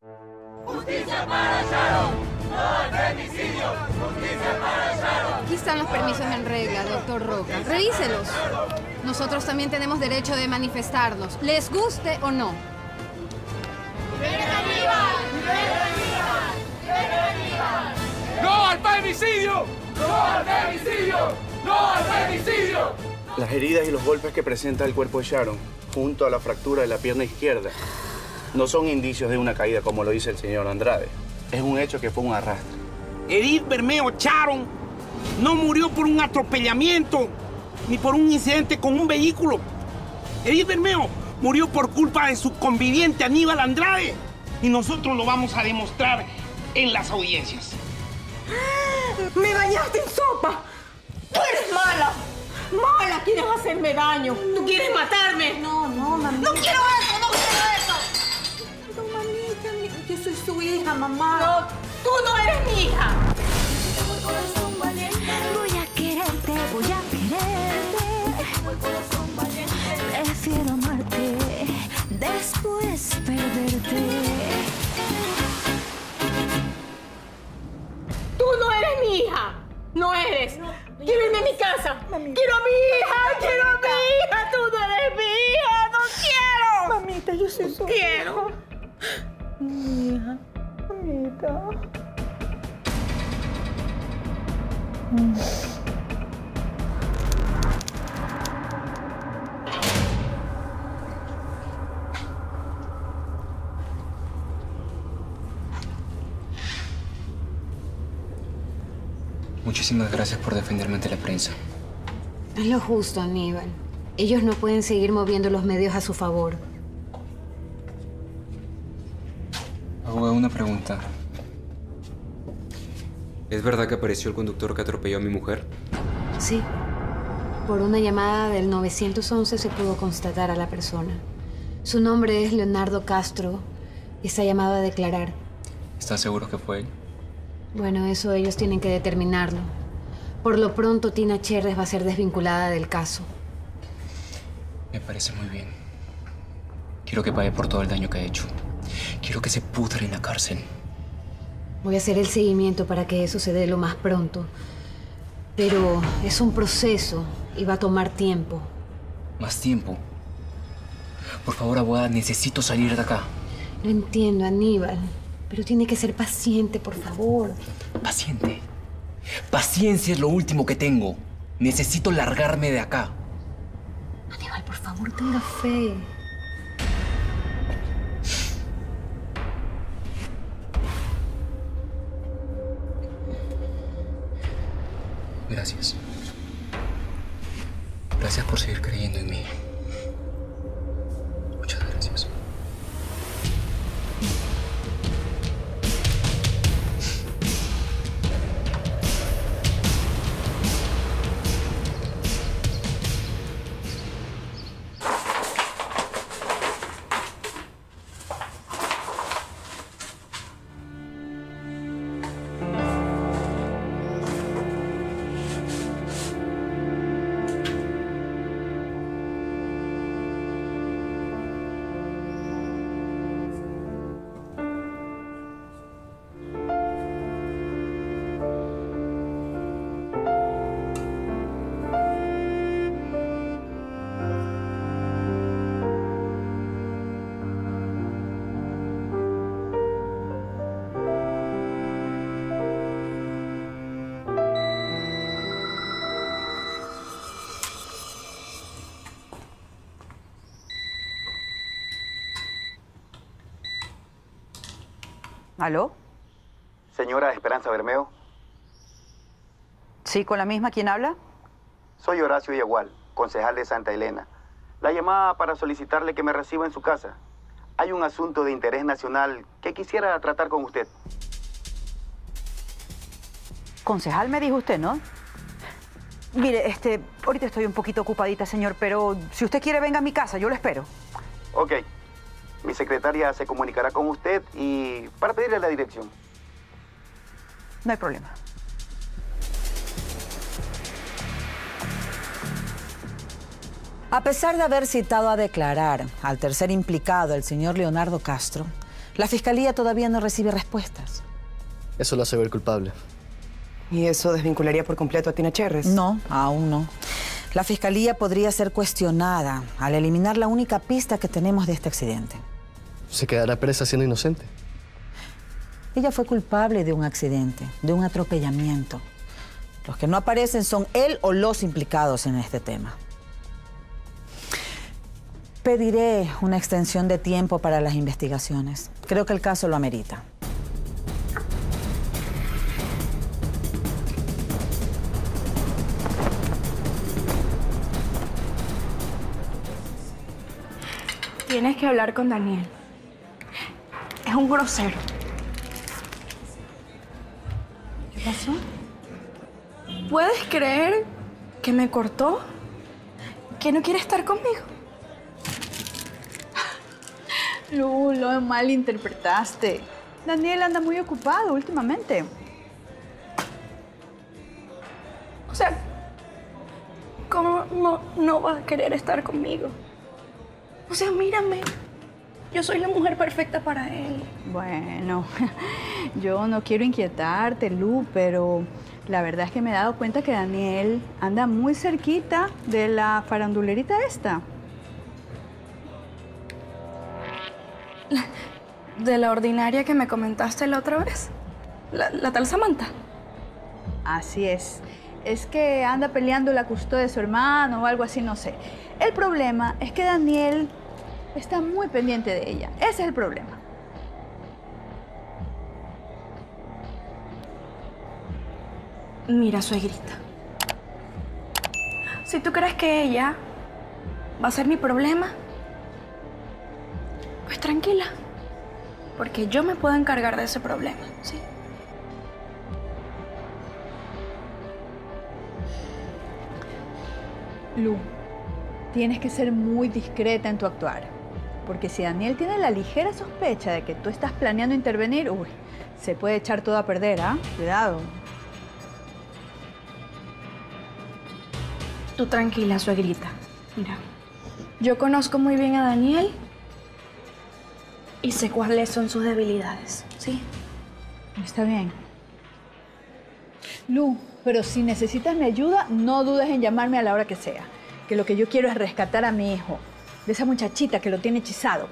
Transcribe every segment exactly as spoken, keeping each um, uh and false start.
¡Justicia para Sharon! ¡No al femicidio! ¡Justicia para Sharon! Aquí están los permisos en regla, doctor Roca. Revíselos. Nosotros también tenemos derecho de manifestarnos, les guste o no. ¡Libera Aníbal! ¡Libera Aníbal! ¡Libera Aníbal! ¡No al femicidio! ¡No al femicidio! ¡No al femicidio! Las heridas y los golpes que presenta el cuerpo de Sharon, junto a la fractura de la pierna izquierda, no son indicios de una caída como lo dice el señor Andrade. Es un hecho que fue un arrastre. Edith Bermeo Sharon no murió por un atropellamiento ni por un incidente con un vehículo. Edith Bermeo murió por culpa de su conviviente Aníbal Andrade. Y nosotros lo vamos a demostrar en las audiencias. ¡Me bañaste en sopa! ¡Tú eres mala! ¡Mala! ¿Quieres hacerme daño? ¿Tú quieres matarme? No, no, mamita. ¡No quiero eso! ¡No quiero eso! No, mamita, yo soy su hija, mamá. No, tú no eres mi hija. Voy a quererte, voy a quererte. Prefiero amarte, después perderte. Tú no eres mi hija. No eres. No, quiero irme a mi casa. Mamita. Quiero a mi hija. Quiero a mi hija. Tú no eres mi hija. No quiero. Mamita, yo soy su quiero. Mi hija. Mamita. Mm. Muchísimas gracias por defenderme ante la prensa. Es lo justo, Aníbal. Ellos no pueden seguir moviendo los medios a su favor. Abogado, una pregunta. ¿Es verdad que apareció el conductor que atropelló a mi mujer? Sí. Por una llamada del nueve once se pudo constatar a la persona. Su nombre es Leonardo Castro y está llamado a declarar. ¿Están seguros que fue él? Bueno, eso ellos tienen que determinarlo. Por lo pronto, Tina Cherres va a ser desvinculada del caso. Me parece muy bien. Quiero que pague por todo el daño que ha hecho. Quiero que se pudre en la cárcel. Voy a hacer el seguimiento para que eso se dé lo más pronto. Pero es un proceso y va a tomar tiempo. ¿Más tiempo? Por favor, abogada, necesito salir de acá. Lo entiendo, Aníbal. Pero tiene que ser paciente, por favor. ¿Paciente? Paciencia es lo último que tengo. Necesito largarme de acá. Aníbal, por favor, tenga fe. Gracias. Gracias por seguir creyendo en mí. Muchas gracias. ¿Aló? Señora Esperanza Bermeo. Sí, con la misma. ¿Quién habla? Soy Horacio Yagual, concejal de Santa Elena. La llamaba para solicitarle que me reciba en su casa. Hay un asunto de interés nacional que quisiera tratar con usted. Concejal, me dijo usted, ¿no? Mire, este, ahorita estoy un poquito ocupadita, señor, pero si usted quiere, venga a mi casa, yo lo espero. Ok. Mi secretaria se comunicará con usted y para pedirle la dirección. No hay problema. A pesar de haber citado a declarar al tercer implicado, el señor Leonardo Castro, La fiscalía todavía no recibe respuestas. Eso lo hace ver culpable. ¿Y eso desvincularía por completo a Tina Cherres? No, aún no. La fiscalía podría ser cuestionada al eliminar la única pista que tenemos de este accidente. ¿Se quedará presa siendo inocente? Ella fue culpable de un accidente, de un atropellamiento. Los que no aparecen son él o los implicados en este tema. Pediré una extensión de tiempo para las investigaciones. Creo que el caso lo amerita. Tienes que hablar con Daniel. Es un grosero. ¿Qué pasó? ¿Puedes creer que me cortó? ¿Que no quiere estar conmigo? Lu, lo malinterpretaste. Daniel anda muy ocupado últimamente. O sea, ¿cómo no, no va a querer estar conmigo? O sea, mírame. Yo soy la mujer perfecta para él. Bueno, yo no quiero inquietarte, Lu, pero la verdad es que me he dado cuenta que Daniel anda muy cerquita de la farandulerita esta. ¿De la ordinaria que me comentaste la otra vez? ¿La, la tal Samantha? Así es. Es que anda peleando la custodia de su hermano o algo así, no sé. El problema es que Daniel está muy pendiente de ella. Ese es el problema. Mira, suegrita. Si tú crees que ella va a ser mi problema, pues tranquila. Porque yo me puedo encargar de ese problema, ¿sí? Lu, tienes que ser muy discreta en tu actuar. Porque si Daniel tiene la ligera sospecha de que tú estás planeando intervenir, uy, se puede echar todo a perder, ¿ah? Cuidado. Tú tranquila, suegrita. Mira, yo conozco muy bien a Daniel y sé cuáles son sus debilidades, ¿sí? Está bien. Lu, pero si necesitas mi ayuda, no dudes en llamarme a la hora que sea. Que lo que yo quiero es rescatar a mi hijo, de esa muchachita que lo tiene hechizado.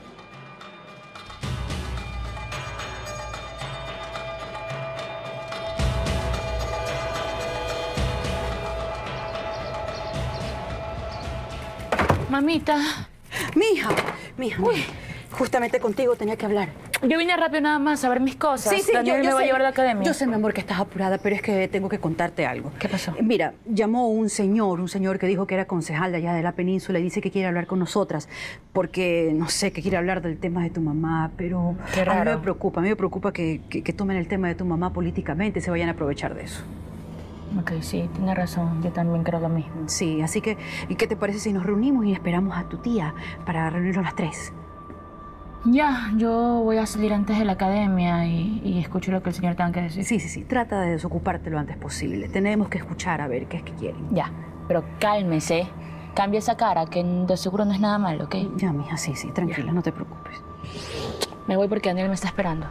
Mamita. Mija, mija, Uy. Justamente contigo tenía que hablar. Yo vine rápido nada más a ver mis cosas. Sí, sí, Daniel yo, yo me va sé, a llevar a la academia. Yo sé, mi amor, que estás apurada, pero es que tengo que contarte algo. ¿Qué pasó? Mira, llamó un señor, un señor que dijo que era concejal de allá de la península y dice que quiere hablar con nosotras porque, no sé, que quiere hablar del tema de tu mamá, pero Qué raro. a mí me preocupa, a mí me preocupa que, que, que tomen el tema de tu mamá políticamente y se vayan a aprovechar de eso. Ok, sí, tiene razón. Yo también creo lo mismo. Sí, así que, ¿y qué te parece si nos reunimos y esperamos a tu tía para reunirnos las tres? Ya, yo voy a salir antes de la academia y, y escucho lo que el señor tenga que decir. Sí, sí, sí. Trata de desocuparte lo antes posible. Tenemos que escuchar a ver qué es que quieren. Ya, pero cálmese. Cambia esa cara, que de seguro no es nada malo, ¿ok? Ya, mija, sí, sí. Tranquila, ya. No te preocupes. Me voy porque Daniel me está esperando.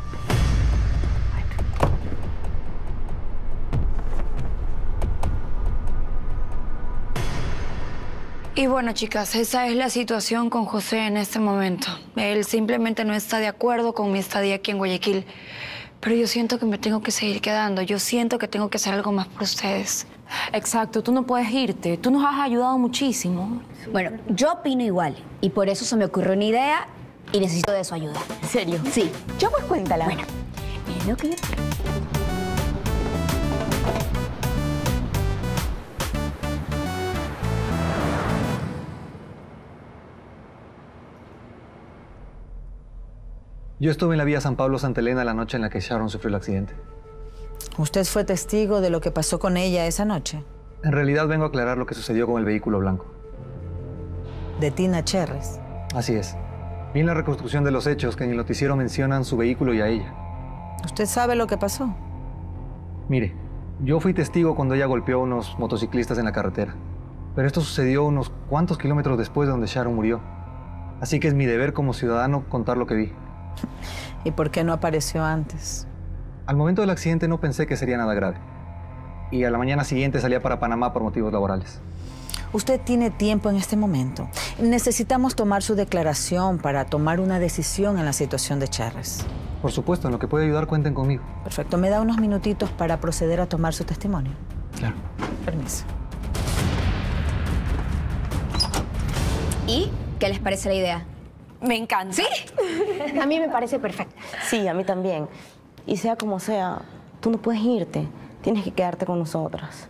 Y bueno, chicas, esa es la situación con José en este momento. Él simplemente no está de acuerdo con mi estadía aquí en Guayaquil. Pero yo siento que me tengo que seguir quedando. Yo siento que tengo que hacer algo más por ustedes. Exacto, tú no puedes irte. Tú nos has ayudado muchísimo. Bueno, yo opino igual. Y por eso se me ocurrió una idea y necesito de su ayuda. ¿En serio? Sí. Yo pues cuéntala. Bueno, es lo que yo quiero. Yo estuve en la vía San Pablo-Santa Elena la noche en la que Sharon sufrió el accidente. ¿Usted fue testigo de lo que pasó con ella esa noche? En realidad vengo a aclarar lo que sucedió con el vehículo blanco. De Tina Cherres. Así es. Vi en la reconstrucción de los hechos que en el noticiero mencionan su vehículo y a ella. ¿Usted sabe lo que pasó? Mire, yo fui testigo cuando ella golpeó a unos motociclistas en la carretera. Pero esto sucedió unos cuantos kilómetros después de donde Sharon murió. Así que es mi deber como ciudadano contar lo que vi. ¿Y por qué no apareció antes? Al momento del accidente no pensé que sería nada grave. Y a la mañana siguiente salía para Panamá por motivos laborales. Usted tiene tiempo en este momento. Necesitamos tomar su declaración para tomar una decisión en la situación de Cherres. Por supuesto, en lo que pueda ayudar, cuenten conmigo. Perfecto. ¿Me da unos minutitos para proceder a tomar su testimonio? Claro. Permiso. ¿Y qué les parece la idea? Me encanta. ¿Sí? A mí me parece perfecto. Sí, a mí también. Y sea como sea, tú no puedes irte. Tienes que quedarte con nosotras.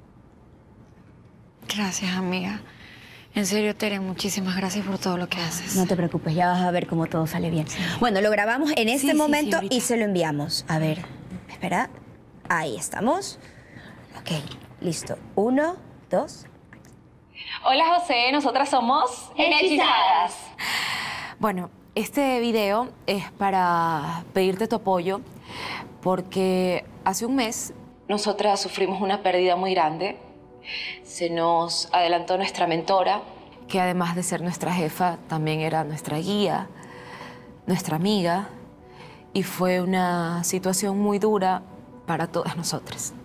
Gracias, amiga. En serio, Tere, muchísimas gracias por todo lo que haces. No te preocupes, ya vas a ver cómo todo sale bien. Bueno, lo grabamos en este Sí, sí, momento sí, y se lo enviamos. A ver, espera. Ahí estamos. Ok, listo. Uno, dos. Hola, José. Nosotras somos... Hechizadas. Bueno, este video es para pedirte tu apoyo porque hace un mes nosotras sufrimos una pérdida muy grande. Se nos adelantó nuestra mentora, que además de ser nuestra jefa, también era nuestra guía, nuestra amiga, y fue una situación muy dura para todas nosotras.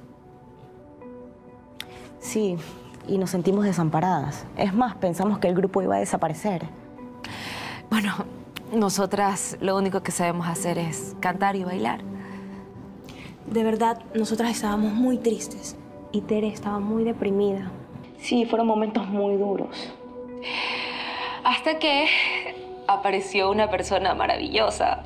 Sí, y nos sentimos desamparadas. Es más, pensamos que el grupo iba a desaparecer. Bueno, nosotras lo único que sabemos hacer es cantar y bailar. De verdad, nosotras estábamos muy tristes. Y Tere estaba muy deprimida. Sí, fueron momentos muy duros. Hasta que apareció una persona maravillosa.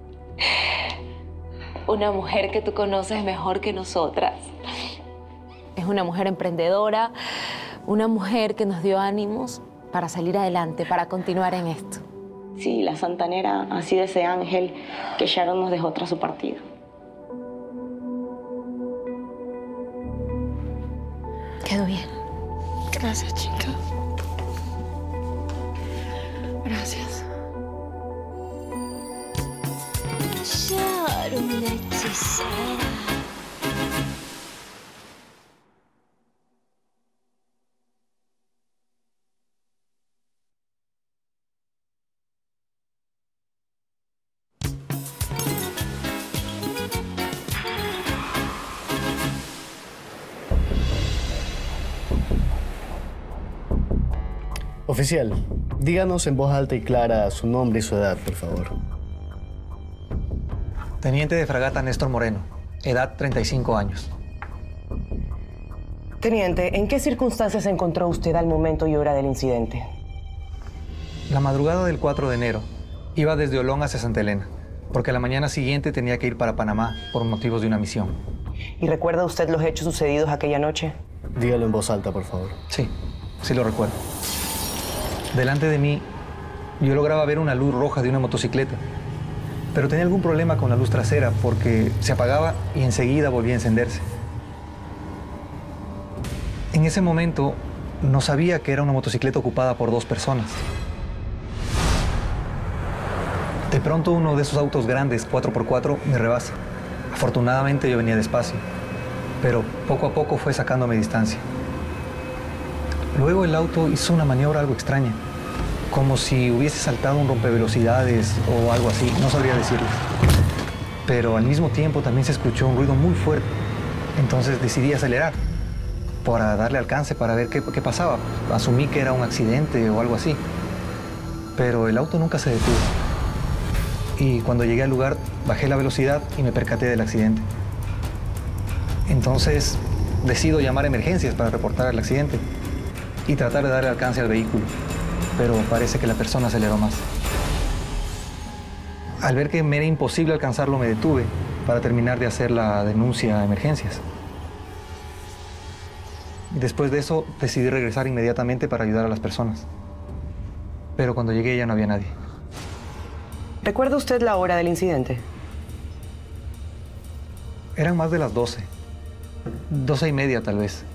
Una mujer que tú conoces mejor que nosotras. Es una mujer emprendedora, una mujer que nos dio ánimos para salir adelante, para continuar en esto. Sí, la santanera, así de ese ángel que Sharon nos dejó tras su partida. Quedó bien. Gracias, chica. Gracias. Sharon, la hechicera. Oficial, díganos en voz alta y clara su nombre y su edad, por favor. Teniente de fragata Néstor Moreno, edad treinta y cinco años. Teniente, ¿en qué circunstancias se encontró usted al momento y hora del incidente? La madrugada del cuatro de enero, iba desde Olón hacia Santa Elena, porque la mañana siguiente tenía que ir para Panamá por motivos de una misión. ¿Y recuerda usted los hechos sucedidos aquella noche? Dígalo en voz alta, por favor. Sí, sí lo recuerdo. Delante de mí, yo lograba ver una luz roja de una motocicleta, pero tenía algún problema con la luz trasera porque se apagaba y enseguida volvía a encenderse. En ese momento, no sabía que era una motocicleta ocupada por dos personas. De pronto, uno de esos autos grandes, cuatro por cuatro, me rebasa. Afortunadamente, yo venía despacio, pero poco a poco fue sacándome distancia. Luego el auto hizo una maniobra algo extraña, como si hubiese saltado un rompevelocidades o algo así, no sabría decirlo. Pero al mismo tiempo también se escuchó un ruido muy fuerte, entonces decidí acelerar para darle alcance, para ver qué, qué pasaba. Asumí que era un accidente o algo así, pero el auto nunca se detuvo. Y cuando llegué al lugar, bajé la velocidad y me percaté del accidente. Entonces decido llamar a emergencias para reportar el accidente y tratar de darle alcance al vehículo, pero parece que la persona aceleró más. Al ver que me era imposible alcanzarlo, me detuve para terminar de hacer la denuncia a emergencias. Después de eso, decidí regresar inmediatamente para ayudar a las personas. Pero cuando llegué ya no había nadie. ¿Recuerda usted la hora del incidente? Eran más de las doce. Doce y media, tal vez.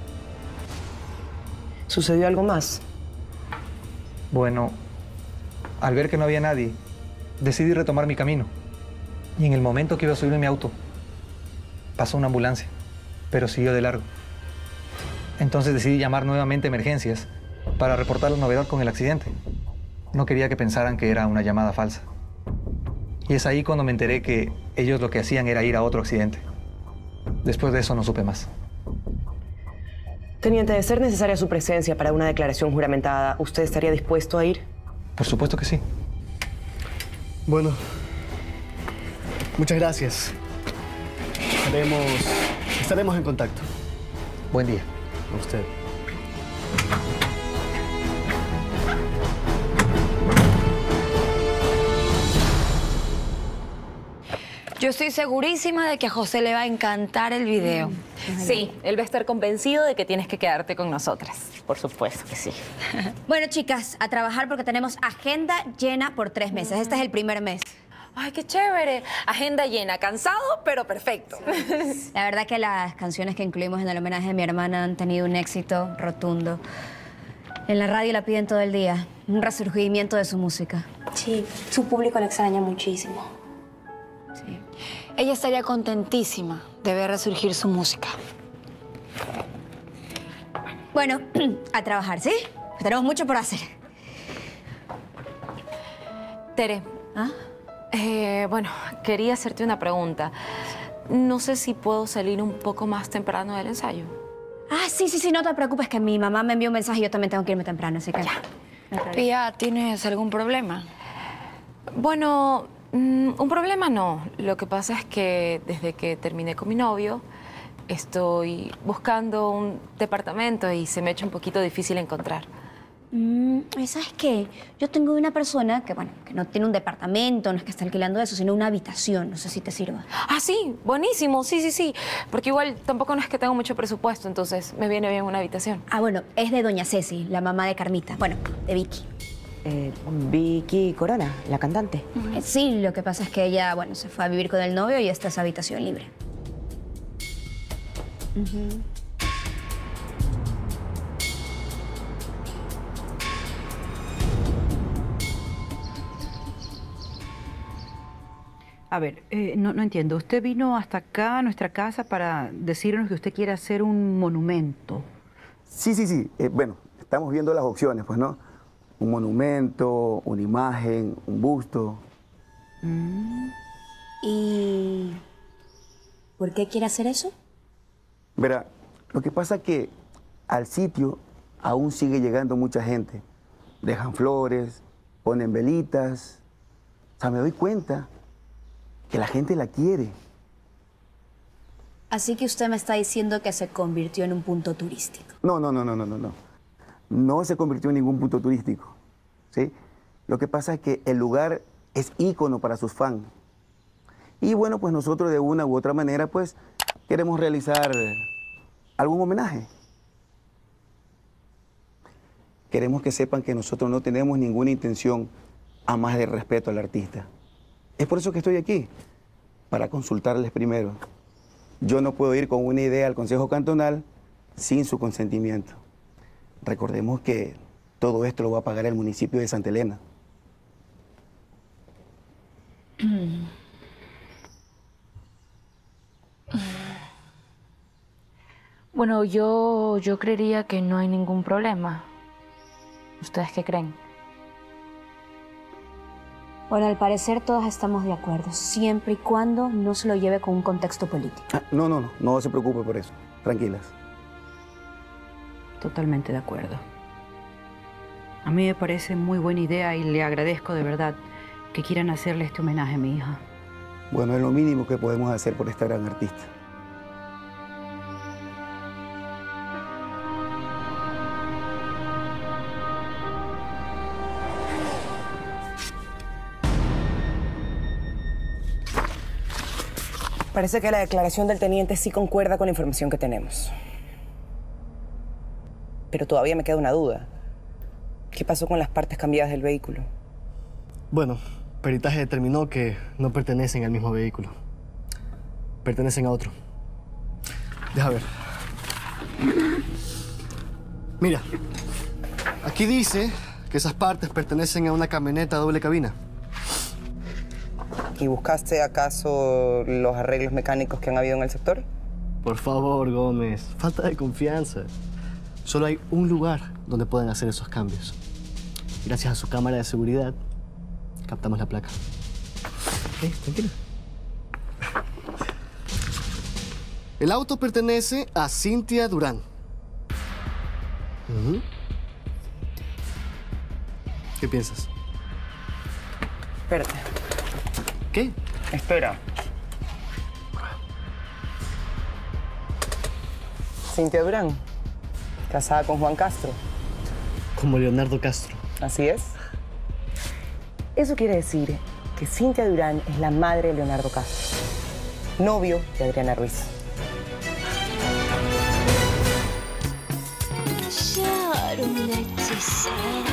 ¿Sucedió algo más? Bueno, al ver que no había nadie, decidí retomar mi camino. Y en el momento que iba a subir en mi auto, pasó una ambulancia, pero siguió de largo. Entonces decidí llamar nuevamente a emergencias para reportar la novedad con el accidente. No quería que pensaran que era una llamada falsa. Y es ahí cuando me enteré que ellos lo que hacían era ir a otro accidente. Después de eso no supe más. Teniente, de ser necesaria su presencia para una declaración juramentada, ¿usted estaría dispuesto a ir? Por supuesto que sí. Bueno, muchas gracias. Estaremos, estaremos en contacto. Buen día. A usted. Yo estoy segurísima de que a José le va a encantar el video. Sí, él va a estar convencido de que tienes que quedarte con nosotras. Por supuesto que sí. Bueno, chicas, a trabajar porque tenemos agenda llena por tres meses. Este es el primer mes. Ay, qué chévere. Agenda llena, cansado, pero perfecto. La verdad que las canciones que incluimos en el homenaje a mi hermana han tenido un éxito rotundo. En la radio la piden todo el día. Un resurgimiento de su música. Sí, su público la extraña muchísimo. Sí. Ella estaría contentísima de ver resurgir su música. Bueno, a trabajar, ¿sí? Pues tenemos mucho por hacer. Tere, ¿ah? Eh, bueno, quería hacerte una pregunta. No sé si puedo salir un poco más temprano del ensayo. Ah, sí, sí, sí, no te preocupes que mi mamá me envió un mensaje y yo también tengo que irme temprano, así que... Ya. Pía, ¿tienes algún problema? Bueno, mmm, un problema no. Lo que pasa es que desde que terminé con mi novio, estoy buscando un departamento y se me ha hecho un poquito difícil encontrar. Mm, ¿sabes qué? Yo tengo una persona que, bueno, que no tiene un departamento, no es que está alquilando eso, sino una habitación. No sé si te sirva. Ah, sí, buenísimo, sí, sí, sí. Porque igual tampoco no es que tengo mucho presupuesto, entonces me viene bien una habitación. Ah, bueno, es de doña Ceci, la mamá de Carmita. Bueno, de Vicky. Eh, Vicky Corona, la cantante. Uh-huh. eh, sí, lo que pasa es que ella, bueno, se fue a vivir con el novio y esta es habitación libre. Uh-huh. A ver, eh, no, no entiendo. Usted vino hasta acá, a nuestra casa, para decirnos que usted quiere hacer un monumento. Sí, sí, sí. Eh, bueno, estamos viendo las opciones, pues, ¿no? Un monumento, una imagen, un busto. Mm. ¿Y por qué quiere hacer eso? Verá, lo que pasa es que al sitio aún sigue llegando mucha gente. Dejan flores, ponen velitas. O sea, me doy cuenta que la gente la quiere. Así que usted me está diciendo que se convirtió en un punto turístico. No, no, no, no, no, no, no. No se convirtió en ningún punto turístico, ¿sí? Lo que pasa es que el lugar es ícono para sus fans. Y bueno, pues nosotros de una u otra manera, pues, queremos realizar algún homenaje. Queremos que sepan que nosotros no tenemos ninguna intención a más de respeto al artista. Es por eso que estoy aquí, para consultarles primero. Yo no puedo ir con una idea al Consejo Cantonal sin su consentimiento. Recordemos que todo esto lo va a pagar el municipio de Santa Elena. Bueno, yo, yo creería que no hay ningún problema. ¿Ustedes qué creen? Bueno, al parecer todas estamos de acuerdo, siempre y cuando no se lo lleve con un contexto político. Ah, no, no, no, no se preocupe por eso. Tranquilas. Totalmente de acuerdo. A mí me parece muy buena idea y le agradezco de verdad que quieran hacerle este homenaje a mi hija. Bueno, es lo mínimo que podemos hacer por esta gran artista. Parece que la declaración del teniente sí concuerda con la información que tenemos. Pero todavía me queda una duda. ¿Qué pasó con las partes cambiadas del vehículo? Bueno, peritaje determinó que no pertenecen al mismo vehículo. Pertenecen a otro. Deja ver. Mira, aquí dice que esas partes pertenecen a una camioneta doble cabina. ¿Y buscaste acaso los arreglos mecánicos que han habido en el sector? Por favor, Gómez, falta de confianza. Solo hay un lugar donde pueden hacer esos cambios. Gracias a su cámara de seguridad, captamos la placa. Ok, tranquilo. El auto pertenece a Cynthia Durán. Uh-huh. ¿Qué piensas? Espérate. ¿Qué? Espera. Cynthia Durán, casada con Juan Castro. Como Leonardo Castro. Así es. Eso quiere decir que Cynthia Durán es la madre de Leonardo Castro, novio de Adriana Ruiz. Sharon, la hechicera.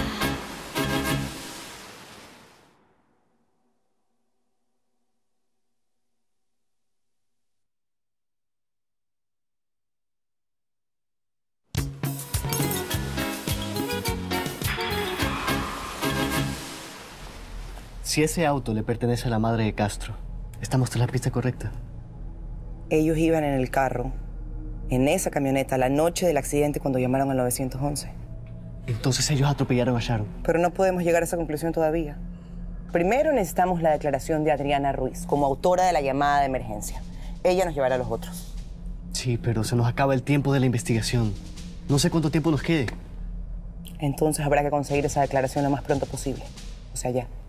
Si ese auto le pertenece a la madre de Castro, ¿estamos en la pista correcta? Ellos iban en el carro, en esa camioneta, la noche del accidente cuando llamaron al nueve once. Entonces ellos atropellaron a Sharon. Pero no podemos llegar a esa conclusión todavía. Primero necesitamos la declaración de Adriana Ruiz como autora de la llamada de emergencia. Ella nos llevará a los otros. Sí, pero se nos acaba el tiempo de la investigación. No sé cuánto tiempo nos quede. Entonces habrá que conseguir esa declaración lo más pronto posible. O sea, ya.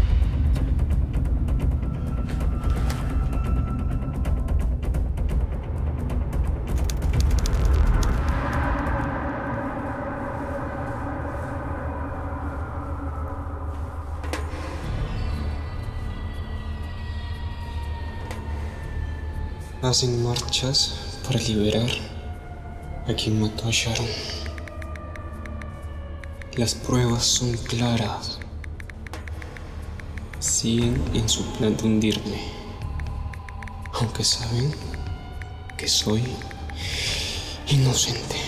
Hacen marchas para liberar a quien mató a Sharon. Las pruebas son claras. Siguen en su plan de hundirme, aunque saben que soy inocente.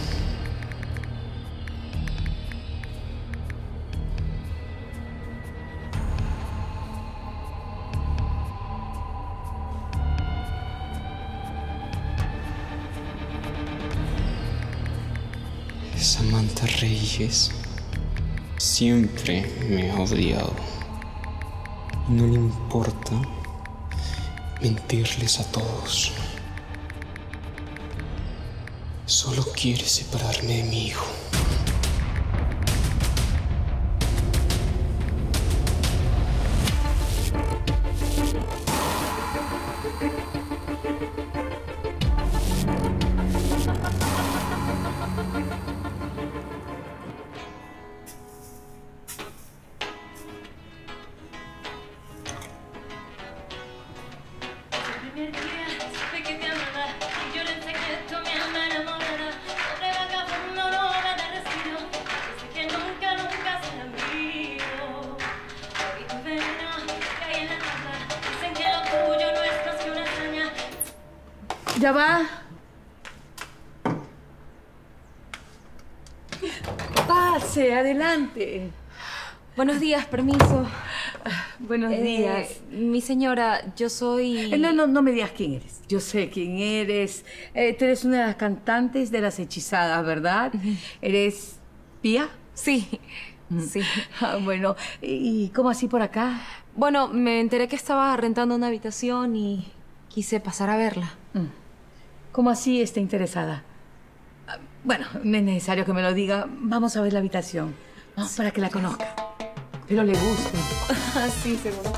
Samantha Reyes siempre me ha odiado. No le importa mentirles a todos. Solo quiere separarme de mi hijo. Ya va. Pase, adelante. Buenos días, permiso. Buenos Eh, días. Mi señora, yo soy... Eh, No, no, no me digas quién eres. Yo sé quién eres. Eh, tú eres una de las cantantes de Las Hechizadas, ¿verdad? ¿Eres Pía? Sí, sí. Ah, bueno, ¿y cómo así por acá? Bueno, me enteré que estaba rentando una habitación y quise pasar a verla. ¿Cómo así está interesada? Ah, Bueno, no es necesario que me lo diga. Vamos a ver la habitación. Vamos para que la conozca. Pero le guste. Sí, seguro.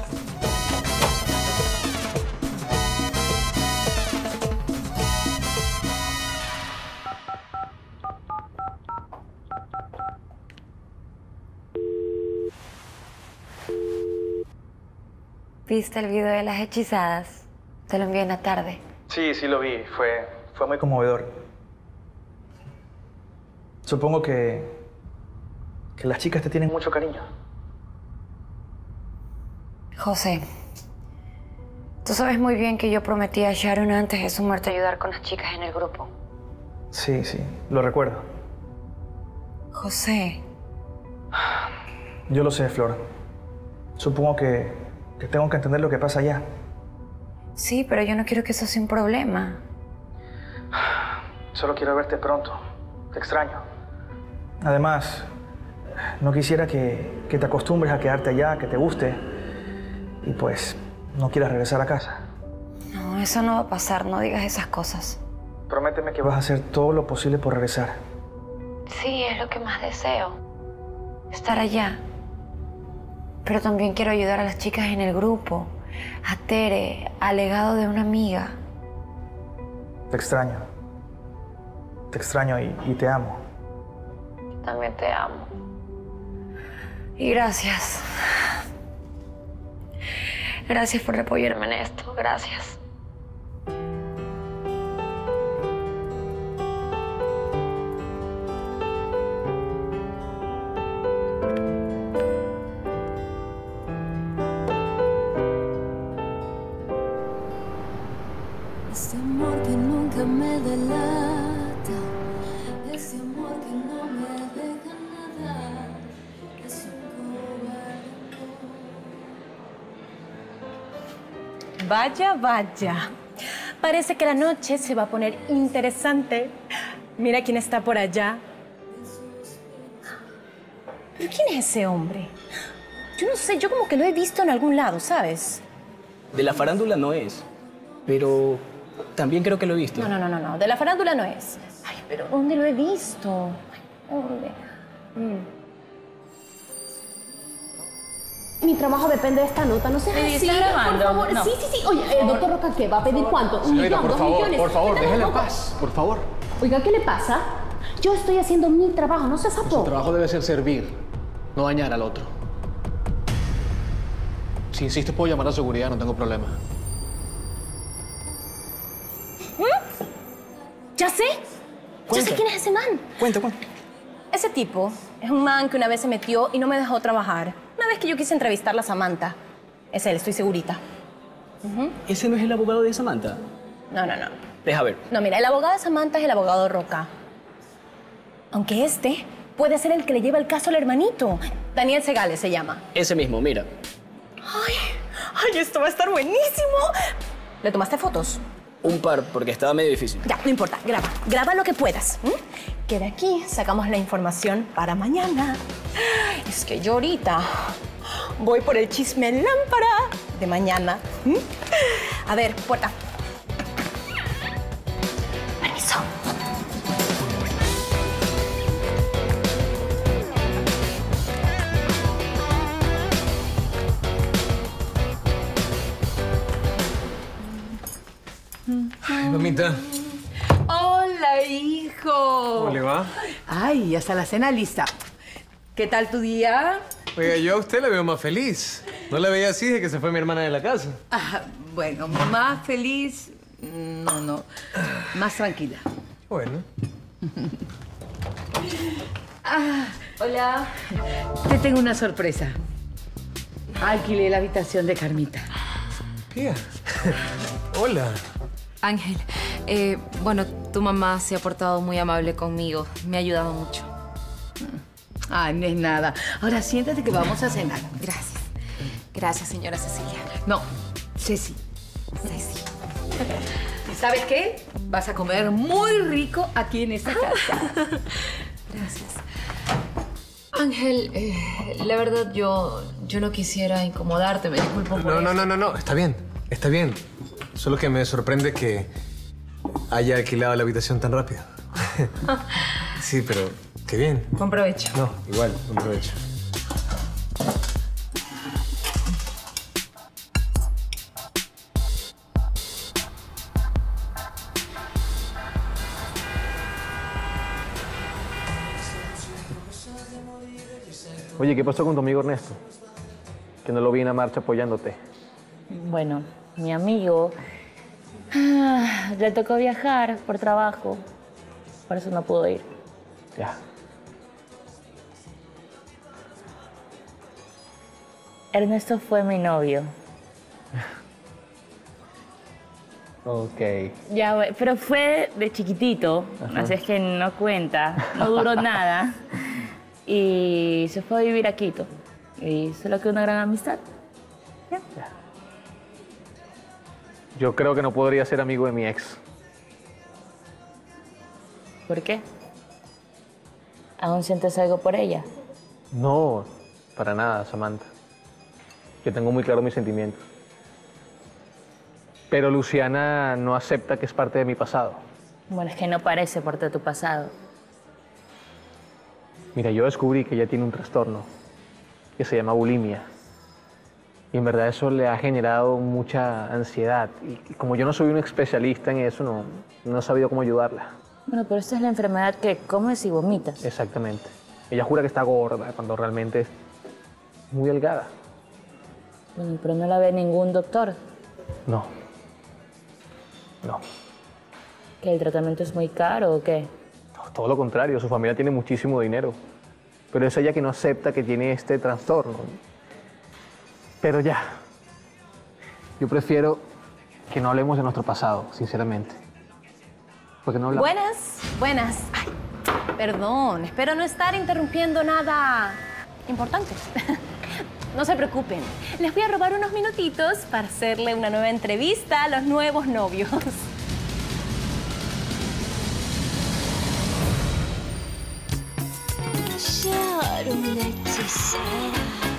¿Viste el video de Las Hechizadas? Te lo envié en la tarde. Sí, sí lo vi. Fue, fue muy conmovedor. Supongo que, que las chicas te tienen mucho cariño. José, tú sabes muy bien que yo prometí a Sharon antes de su muerte ayudar con las chicas en el grupo. Sí, sí, lo recuerdo. José. Yo lo sé, Flor. Supongo que, que tengo que entender lo que pasa allá. Sí, pero yo no quiero que eso sea un problema. Solo quiero verte pronto. Te extraño. Además, no quisiera que, que te acostumbres a quedarte allá, que te guste. Y pues, no quieras regresar a casa. No, eso no va a pasar, no digas esas cosas. Prométeme que vas a hacer todo lo posible por regresar. Sí, es lo que más deseo. Estar allá. Pero también quiero ayudar a las chicas en el grupo. A Tere, al legado de una amiga. Te extraño. Te extraño y, y te amo. Yo también te amo. Y gracias. Gracias por apoyarme en esto. Gracias. Ese amor que nunca me delata, ese amor que no me deja nada, es un cobarde. Vaya, vaya. Parece que la noche se va a poner interesante. Mira quién está por allá. ¿Pero quién es ese hombre? Yo no sé, yo como que lo he visto en algún lado, ¿sabes? De la farándula no es, pero también creo que lo he visto. No, no, no, no, no. De la farándula no es. Ay, pero ¿dónde lo he visto? Ay, ¿dónde? Mm. Mi trabajo depende de esta nota, no seas Ey, así, ¿está grabando? por favor. No. Sí, sí, sí. Oye, el doctor Roca, ¿qué? ¿Va a pedir cuánto? ¿Un Señorita, millón, por dos favor, millones? por favor, ¿Qué déjela en loco? paz, por favor. Oiga, ¿qué le pasa? Yo estoy haciendo mi trabajo, no seas Su sapo. trabajo debe ser servir, no dañar al otro. Si insiste, puedo llamar a seguridad, no tengo problema. ¿Mm? Ya sé. Cuenta. Ya sé quién es ese man. Cuenta, cuenta. Ese tipo es un man que una vez se metió y no me dejó trabajar. Una vez que yo quise entrevistarla a Samantha. Es él, estoy segurita. Ujú. ¿Ese no es el abogado de Samantha? No, no, no. Deja ver. No, mira, el abogado de Samantha es el abogado Roca. Aunque este puede ser el que le lleva el caso al hermanito. Daniel Segales se llama. Ese mismo, mira. Ay, ay, esto va a estar buenísimo. ¿Le tomaste fotos? Un par, porque estaba medio difícil. Ya, no importa, graba. Graba lo que puedas. ¿m? Que de aquí sacamos la información para mañana. Es que yo ahorita voy por el chisme lámpara de mañana. ¿m? A ver, puerta. Permiso. Ay, mamita. Hola, hijo. ¿Cómo le va? Ay, ya está la cena lista. ¿Qué tal tu día? Oiga, yo a usted la veo más feliz. No la veía así desde que se fue mi hermana de la casa. Ah, bueno, más feliz, no, no, más tranquila. Bueno. Ah, hola. Te tengo una sorpresa. Alquilé la habitación de Carmita. Tía. Hola. Ángel, eh, bueno, tu mamá se ha portado muy amable conmigo. Me ha ayudado mucho. Ay, no es nada. Ahora siéntate que vamos a cenar. Gracias. Gracias, señora Cecilia. No, Ceci. Ceci. ¿Y sabes qué? Vas a comer muy rico aquí en esta casa. Gracias. Ángel, eh, la verdad yo, yo no quisiera incomodarte, me disculpo por No, no, eso. no, no, no. Está bien. Está bien. Solo que me sorprende que haya alquilado la habitación tan rápido. Sí, pero qué bien. Buen provecho. No, igual, buen provecho. Oye, ¿qué pasó con tu amigo Ernesto? Que no lo vi en la marcha apoyándote. Bueno, mi amigo ah, le tocó viajar por trabajo, por eso no pudo ir. Ya. Ernesto fue mi novio. Ok. Ya, we- pero fue de chiquitito, Ajá. así es que no cuenta, no duró nada. Y se fue a vivir a Quito. Y solo que una gran amistad. Ya. Yo creo que no podría ser amigo de mi ex. ¿Por qué? ¿Aún sientes algo por ella? No, para nada, Samantha. Yo tengo muy claro mis sentimientos. Pero Luciana no acepta que es parte de mi pasado. Bueno, es que no parece parte de tu pasado. Mira, yo descubrí que ella tiene un trastorno que se llama bulimia. Y en verdad eso le ha generado mucha ansiedad. Y como yo no soy un especialista en eso, no, no he sabido cómo ayudarla. Bueno, pero esta es la enfermedad que comes y vomitas. Exactamente. Ella jura que está gorda cuando realmente es muy delgada. Bueno, pero no la ve ningún doctor. No. No. ¿Que el tratamiento es muy caro o qué? Todo lo contrario, su familia tiene muchísimo dinero. Pero es ella que no acepta que tiene este trastorno. Pero ya. Yo prefiero que no hablemos de nuestro pasado, sinceramente. Porque no hablamos. Buenas, buenas. Ay, perdón, espero no estar interrumpiendo nada importante. No se preocupen, les voy a robar unos minutitos para hacerle una nueva entrevista a los nuevos novios. Sharon, la hechicera.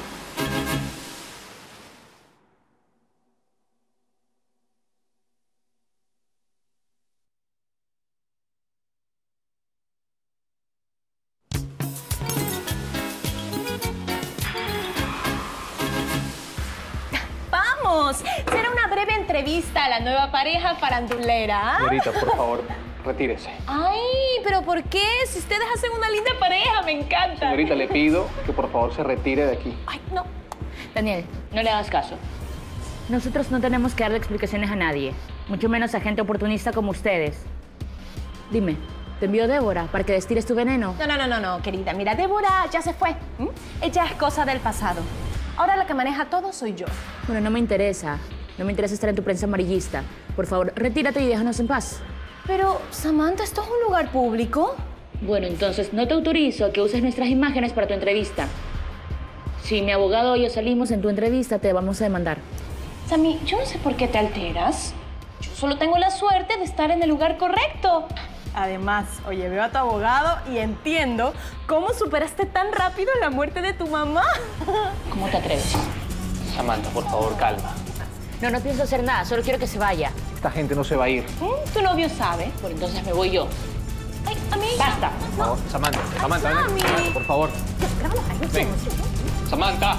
¡Vamos! Será una breve entrevista a la nueva pareja farandulera. Señorita, por favor, retírese. Ay, ¿pero por qué? Si ustedes hacen una linda pareja, me encanta. Señorita, le pido que por favor se retire de aquí. Ay, no. Daniel, no le hagas caso. Nosotros no tenemos que darle explicaciones a nadie, mucho menos a gente oportunista como ustedes. Dime, ¿te envió Débora para que destires tu veneno? No, no, no, no, no, querida. Mira, Débora ya se fue. ¿Mm? Ella es cosa del pasado. Ahora la que maneja todo soy yo. Bueno, no me interesa. No me interesa estar en tu prensa amarillista. Por favor, retírate y déjanos en paz. Pero, Samantha, ¿esto es un lugar público? Bueno, entonces no te autorizo a que uses nuestras imágenes para tu entrevista. Si mi abogado y yo salimos en tu entrevista, te vamos a demandar. Sammy, yo no sé por qué te alteras. Yo solo tengo la suerte de estar en el lugar correcto. Además, oye, veo a tu abogado y entiendo cómo superaste tan rápido la muerte de tu mamá. ¿Cómo te atreves? Samantha, por favor, calma. No, no pienso hacer nada. Solo quiero que se vaya. Esta gente no se va a ir. ¿Mm? Tu novio sabe. Bueno, entonces me voy yo. Ay, amiga. ¡Basta! Por favor, Samantha, Samantha, ven aquí. Sammy. Por favor. Ven. Samantha.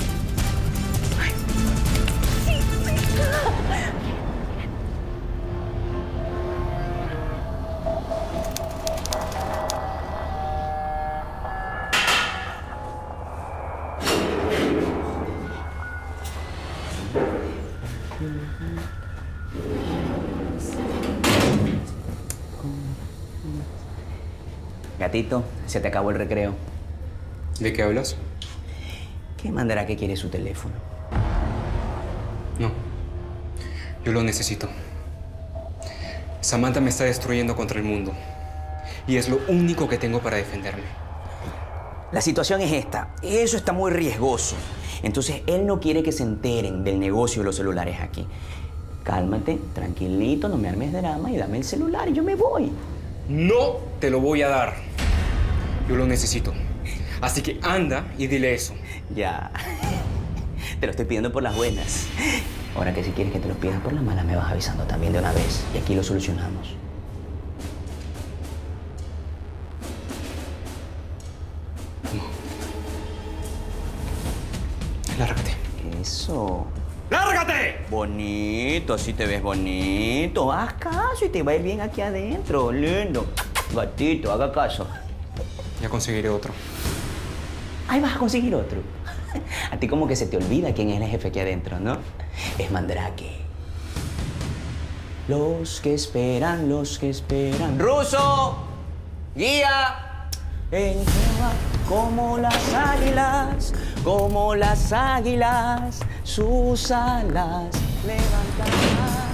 Gatito, se te acabó el recreo. ¿De qué hablas? ¿Qué mandará que quiere su teléfono? No. Yo lo necesito. Samantha me está destruyendo contra el mundo. Y es lo único que tengo para defenderme. La situación es esta. Eso está muy riesgoso. Entonces, él no quiere que se enteren del negocio de los celulares aquí. Cálmate, tranquilito, no me armes drama y dame el celular y yo me voy. No te lo voy a dar. Yo lo necesito. Así que anda y dile eso. Ya. Te lo estoy pidiendo por las buenas. Ahora que si quieres que te lo pidas por las malas, me vas avisando también de una vez. Y aquí lo solucionamos. Lárgate. Eso. ¡Lárgate! Bonito, así te ves bonito. Haz caso y te va a ir bien aquí adentro. Lindo. Gatito, haga caso. Ya conseguiré otro. Ahí vas a conseguir otro. A ti como que se te olvida quién es el jefe aquí adentro, ¿no? Es Mandrake. Los que esperan, los que esperan. ¡Ruso! ¡Guía! En Jehová, como las águilas, como las águilas, sus alas levantarán.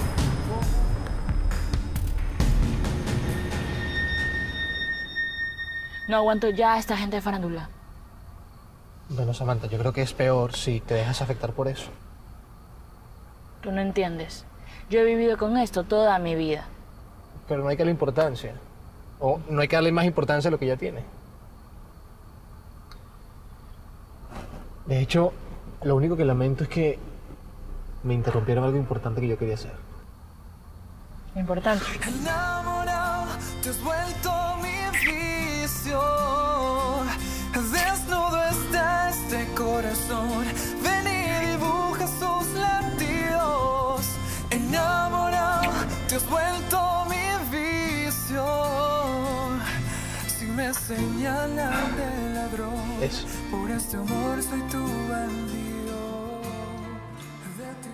No aguanto ya a esta gente de farándula. Bueno, Samantha, yo creo que es peor si te dejas afectar por eso. Tú no entiendes. Yo he vivido con esto toda mi vida. Pero no hay que darle importancia. O no hay que darle más importancia a lo que ya tiene. De hecho, lo único que lamento es que me interrumpieron algo importante que yo quería hacer. Importante. Enamorado, te has vuelto mi vicio. Desnudo está este corazón. Ven y dibuja sus latidos. Enamorado, te has vuelto mi vicio. Si me señalan de ladrón, Eso. por este amor soy tu bandido. De ti.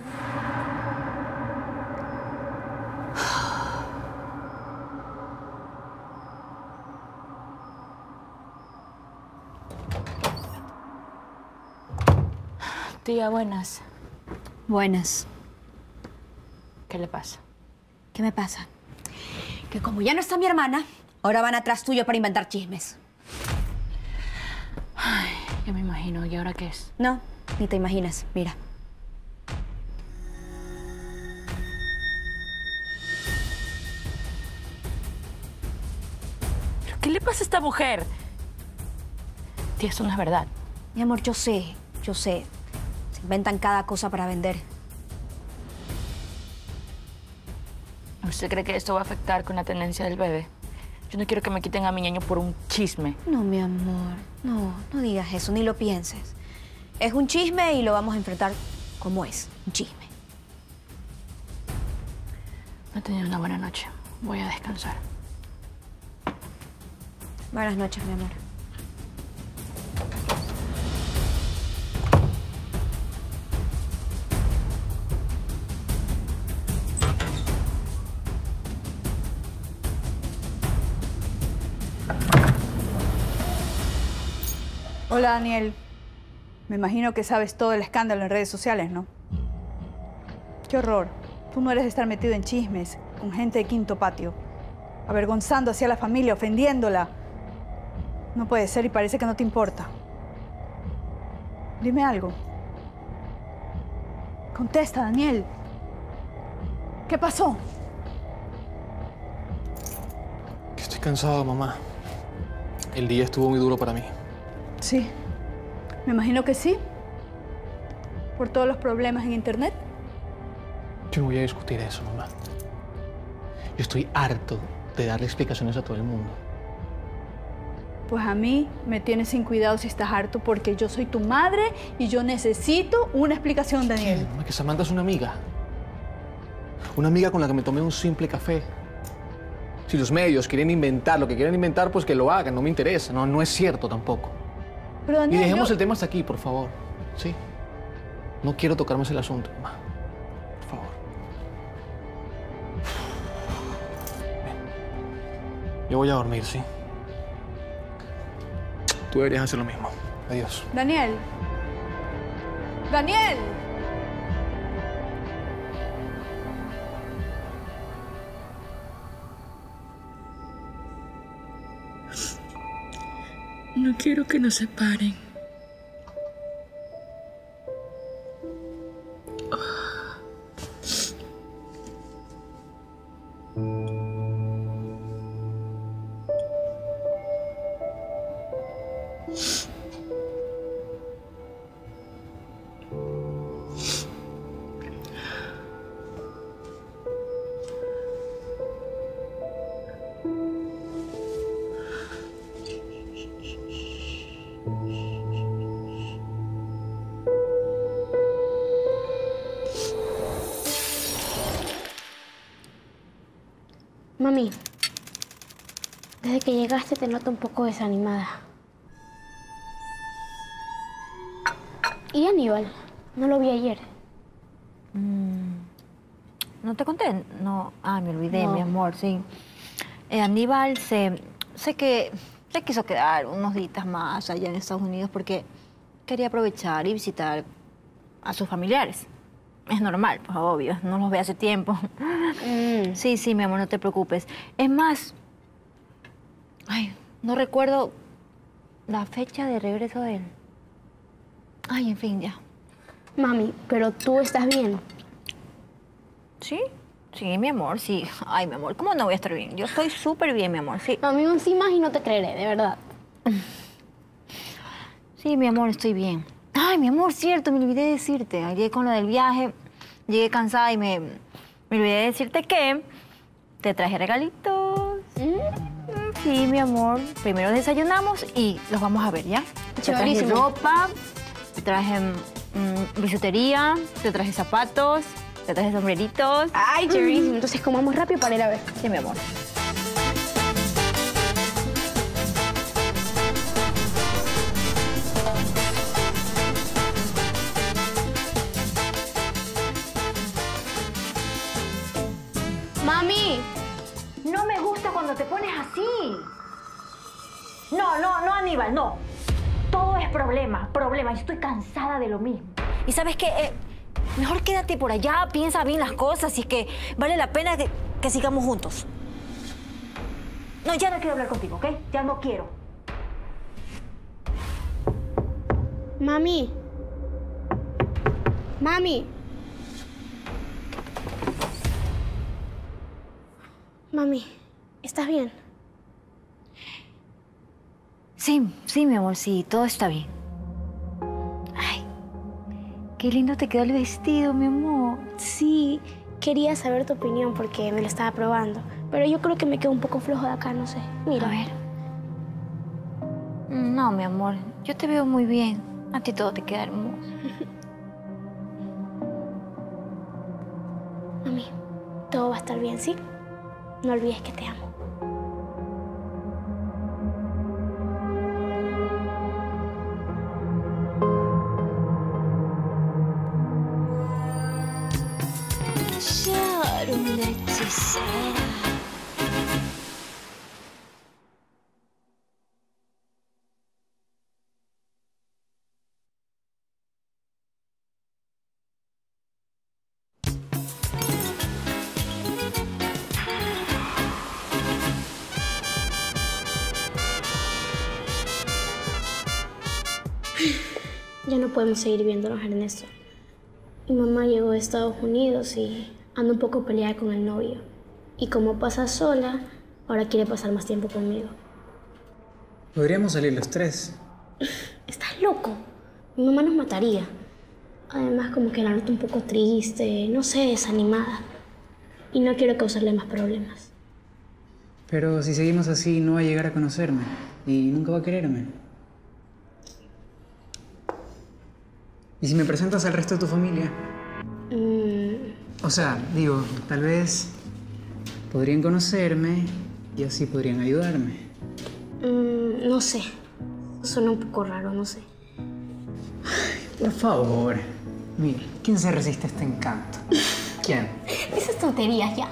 Tía, buenas. Buenas. ¿Qué le pasa? ¿Qué me pasa? Que como ya no está mi hermana, ahora van atrás tuyo para inventar chismes. Ay, ya me imagino. ¿Y ahora qué es? No, ni te imaginas. Mira. ¿Pero qué le pasa a esta mujer? Tía, eso no es verdad. Mi amor, yo sé, yo sé. Se inventan cada cosa para vender. ¿Usted cree que esto va a afectar con la tendencia del bebé? Yo no quiero que me quiten a mi niño por un chisme. No, mi amor. No, no digas eso, ni lo pienses. Es un chisme y lo vamos a enfrentar como es, un chisme. No he tenido una buena noche. Voy a descansar. Buenas noches, mi amor. Hola, Daniel. Me imagino que sabes todo el escándalo en redes sociales, ¿no? Qué horror. Tú no eres de estar metido en chismes con gente de quinto patio, avergonzando hacia la familia, ofendiéndola. No puede ser y parece que no te importa. Dime algo. Contesta, Daniel. ¿Qué pasó? Estoy cansado, mamá. El día estuvo muy duro para mí. Sí, me imagino que sí. Por todos los problemas en internet. Yo no voy a discutir eso, mamá. Yo estoy harto de darle explicaciones a todo el mundo. Pues a mí me tienes sin cuidado si estás harto porque yo soy tu madre y yo necesito una explicación, Daniel. Mamá, que Samantha es una amiga. Una amiga con la que me tomé un simple café. Si los medios quieren inventar lo que quieren inventar, pues que lo hagan, no me interesa. No, no es cierto tampoco. Pero Daniel, y dejemos yo... el tema hasta aquí, por favor. ¿Sí? No quiero tocar más el asunto, mamá. Por favor. Ven. Yo voy a dormir, ¿sí? Tú deberías hacer lo mismo. Adiós. Daniel. Daniel. No quiero que nos separen. Mami, desde que llegaste te noto un poco desanimada. ¿Y Aníbal? No lo vi ayer. Mm, ¿No te conté? No. Ah, me olvidé, No. mi amor, sí. Eh, Aníbal se... Sé que se quiso quedar unos días más allá en Estados Unidos porque quería aprovechar y visitar a sus familiares. Es normal, pues obvio, no los ve hace tiempo. Mm. Sí, sí, mi amor, no te preocupes. Es más, ay, no recuerdo la fecha de regreso de él. Ay, en fin, ya. Mami, pero tú estás bien. ¿Sí? Sí, mi amor, sí. Ay, mi amor, ¿cómo no voy a estar bien? Yo estoy súper bien, mi amor, sí. Mami, un sí más y no te creeré, de verdad. Sí, mi amor, estoy bien. Ay, mi amor, cierto, me olvidé de decirte. Ayer con lo del viaje, llegué cansada y me, me olvidé de decirte que te traje regalitos. Sí, mi amor. Primero desayunamos y los vamos a ver, ¿ya? Te traje Chéverísimo. ropa, te traje mm, bisutería, te traje zapatos, te traje sombreritos. Ay, chéverísimo. Entonces comamos rápido para ir a ver. Sí, mi amor. Mami. No me gusta cuando te pones así. No, no, no, Aníbal, no. Todo es problema, problema. Yo estoy cansada de lo mismo. Y ¿sabes qué? Eh, mejor quédate por allá, piensa bien las cosas y es que vale la pena que, que sigamos juntos. No, ya no quiero hablar contigo, ¿ok? Ya no quiero. Mami. Mami. Mami, ¿estás bien? Sí, sí, mi amor, sí, todo está bien. Ay, qué lindo te quedó el vestido, mi amor. Sí, quería saber tu opinión porque me lo estaba probando. Pero yo creo que me quedó un poco flojo de acá, no sé. Mira. A ver. No, mi amor, yo te veo muy bien. A ti todo te queda hermoso. Mami, todo va a estar bien, ¿sí? No olvides que te amo. Ser una hechicera. Ya no podemos seguir viéndonos, Ernesto. Mi mamá llegó de Estados Unidos y anda un poco peleada con el novio. Y como pasa sola, ahora quiere pasar más tiempo conmigo. Podríamos salir los tres. ¿Estás loco? Mi mamá nos mataría. Además, como que la noto un poco triste, no sé, desanimada. Y no quiero causarle más problemas. Pero si seguimos así, no va a llegar a conocerme. Y nunca va a quererme. ¿Y si me presentas al resto de tu familia? Mm, O sea, digo, tal vez podrían conocerme y así podrían ayudarme. mm, no sé. Suena un poco raro, no sé. Por favor. Mira, ¿quién se resiste a este encanto? ¿Quién? Esas tonterías ya.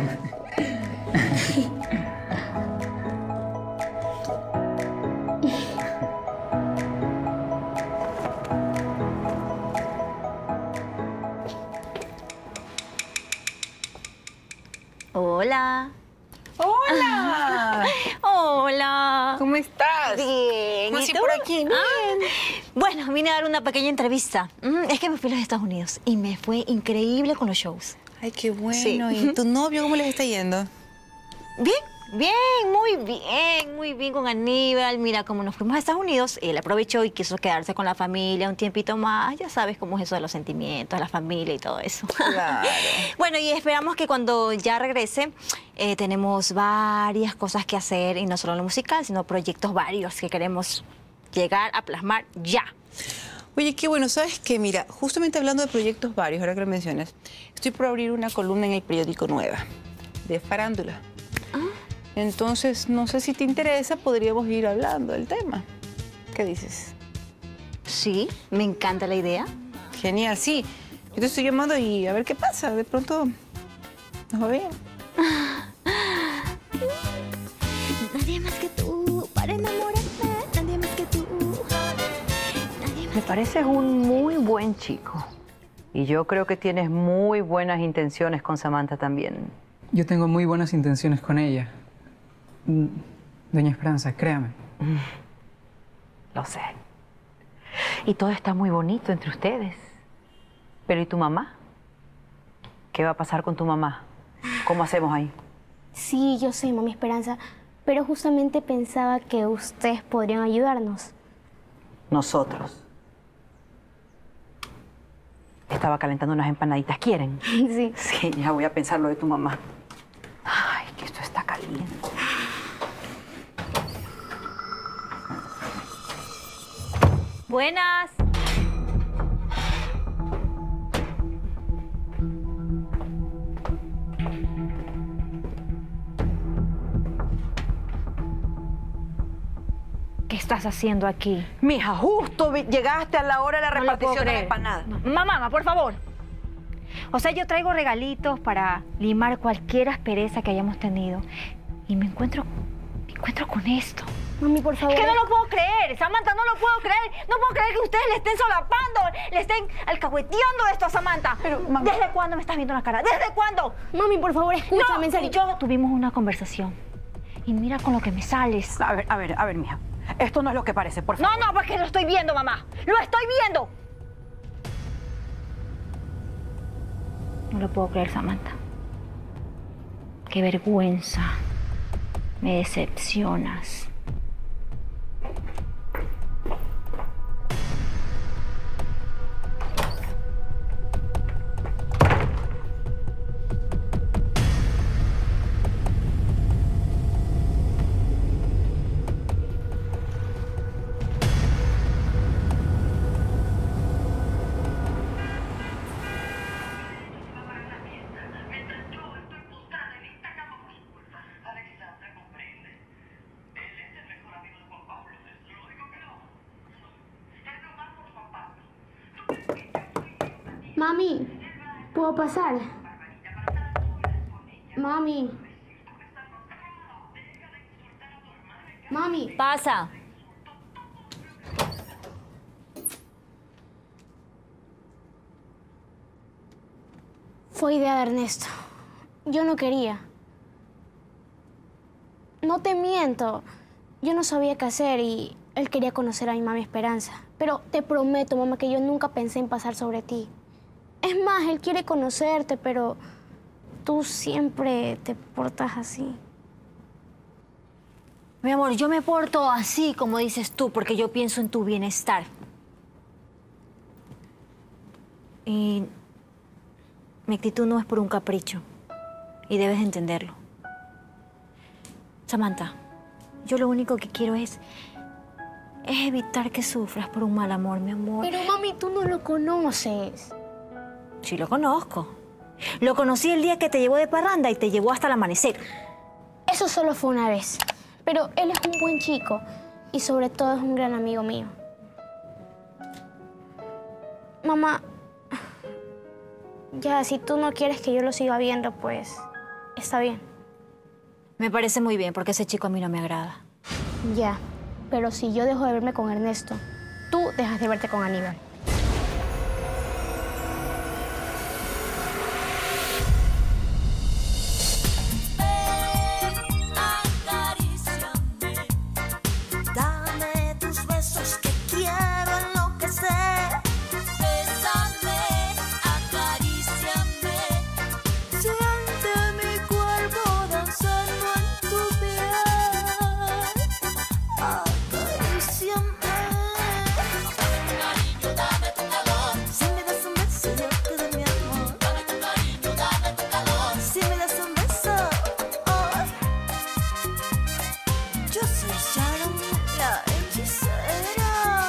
Hola. ¡Hola! Hola. ¿Cómo estás? Bien. ¿Cómo ¿Y así tú? por aquí? Bien. Ah, bueno, vine a dar una pequeña entrevista. Mm, es que me fui a los Estados Unidos y me fue increíble con los shows. Ay, qué bueno. Sí. ¿Y tu novio cómo les está yendo? Bien, bien, muy bien, muy bien con Aníbal. Mira, como nos fuimos a Estados Unidos, él aprovechó y quiso quedarse con la familia un tiempito más. Ya sabes cómo es eso de los sentimientos, la familia y todo eso. Claro. Bueno, y esperamos que cuando ya regrese, eh, tenemos varias cosas que hacer, y no solo lo musical, sino proyectos varios que queremos llegar a plasmar ya. Oye, qué bueno. ¿Sabes qué? Mira, justamente hablando de proyectos varios, ahora que lo mencionas, estoy por abrir una columna en el periódico Nueva, de farándula. Entonces, no sé si te interesa, podríamos ir hablando del tema. ¿Qué dices? Sí, me encanta la idea. Genial, sí. Yo te estoy llamando y a ver qué pasa. De pronto nos va bien. Nadie más que tú para enamorarme, nadie más que tú. Me pareces un muy buen chico. Y yo creo que tienes muy buenas intenciones con Samantha también. Yo tengo muy buenas intenciones con ella. Mm, Doña Esperanza, créame. Lo sé. Y todo está muy bonito entre ustedes. Pero ¿y tu mamá? ¿Qué va a pasar con tu mamá? ¿Cómo hacemos ahí? Sí, yo sé, mami Esperanza. Pero justamente pensaba que ustedes podrían ayudarnos. Nosotros. Estaba calentando unas empanaditas. ¿Quieren? Sí. Sí, ya voy a pensar lo de tu mamá. Ay, Buenas. ¿Qué estás haciendo aquí? Mija, justo vi- llegaste a la hora de la No lo repartición puedo de la creer. empanada. Mamá, mamá, por favor. O sea, yo traigo regalitos para limar cualquier aspereza que hayamos tenido. Y me encuentro, me encuentro con esto. Mami, por favor. Es que no lo puedo creer, Samantha, no lo puedo creer. No puedo creer que ustedes le estén solapando, le estén alcahueteando esto a Samantha. Pero, mami, ¿desde cuándo me estás viendo la cara? ¿Desde cuándo? Mami, por favor, escúchame, no, en serio. Yo tuvimos una conversación. Y mira con lo que me sales. A ver, a ver, a ver, mija. Esto no es lo que parece, por favor. No, no, porque lo estoy viendo, mamá. ¡Lo estoy viendo! No lo puedo creer, Samantha. Qué vergüenza. Me decepcionas. Mami, ¿puedo pasar? Mami. Mami. Pasa. Fue idea de Ernesto. Yo no quería. No te miento. Yo no sabía qué hacer y él quería conocer a mi mami Esperanza. Pero te prometo, mamá, que yo nunca pensé en pasar sobre ti. Es más, él quiere conocerte, pero tú siempre te portas así. Mi amor, yo me porto así como dices tú porque yo pienso en tu bienestar. Y mi actitud no es por un capricho. Y debes entenderlo. Samantha, yo lo único que quiero es... es evitar que sufras por un mal amor, mi amor. Pero, mami, tú no lo conoces. Sí lo conozco. Lo conocí el día que te llevó de parranda y te llevó hasta el amanecer. Eso solo fue una vez. Pero él es un buen chico y sobre todo es un gran amigo mío. Mamá, ya, si tú no quieres que yo lo siga viendo, pues está bien. Me parece muy bien porque ese chico a mí no me agrada. Ya, pero si yo dejo de verme con Ernesto, tú dejas de verte con Aníbal. Dame tus besos que quiero enloquecer. Bésame, acaríciame. Siente mi cuerpo danzando en tu piel. Acaríciame. Cariño, dame tu calor. Si me das un beso, yo quedo mi amor. Dame tu cariño, dame tu calor. Si me das un beso, oh. Yo soy Sharon, la hechicera.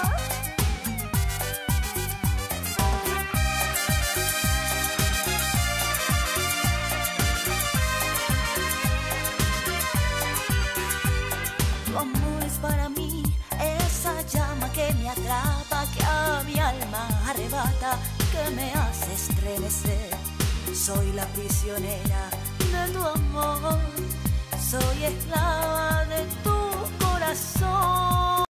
Tu amor es para mí esa llama que me atrapa, que a mi alma arrebata, que me hace estremecer. Soy la prisionera de tu amor, soy esclava de tu corazón.